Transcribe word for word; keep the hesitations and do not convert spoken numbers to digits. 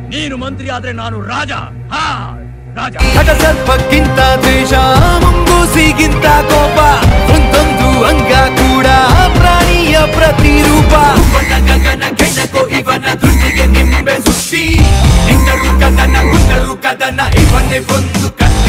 ನೀನು ಮಂತ್ರಿ ಆದ್ರೆ ನಾನು ರಾಜ. ಹಾ ರಾಜ. ಘಟ ಸರ್ಪಕ್ಕಿಂತ ದ್ವೇಷ, ಮುಂಗೂಸಿಗಿಂತ ಕೋಪ, ಒಂದೊಂದು ಅಂಗ ಕೂಡ ಪ್ರಾಣಿಯ ಪ್ರತಿರೂಪ. ಗಗನ ಕೆಣಕೋ ಇವನ ದೃಷ್ಟಿಗೆ ನಿಂಬೆ ಸುತ್ತಿ, ಹೆಂಗರು ಕದನ ಗುಂಡರು ಕದನ ಇವನೇ ಒಂದು ಕತ್ತಿ.